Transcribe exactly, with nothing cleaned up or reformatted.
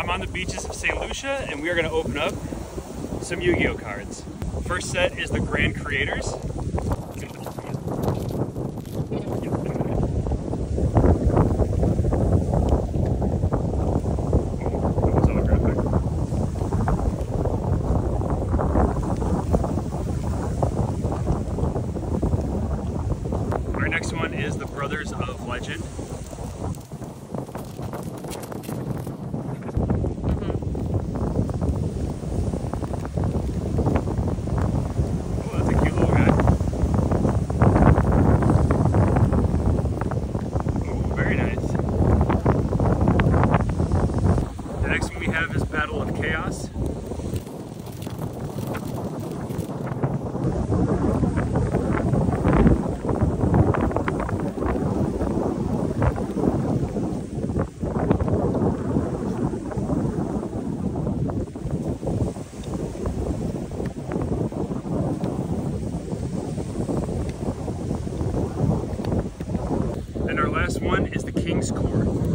I'm on the beaches of Saint Lucia, and we are going to open up some Yu-Gi-Oh cards. First set is the Grand Creators. Our next one is the Brothers of Legend. Battle of Chaos. And our last one is the King's Court.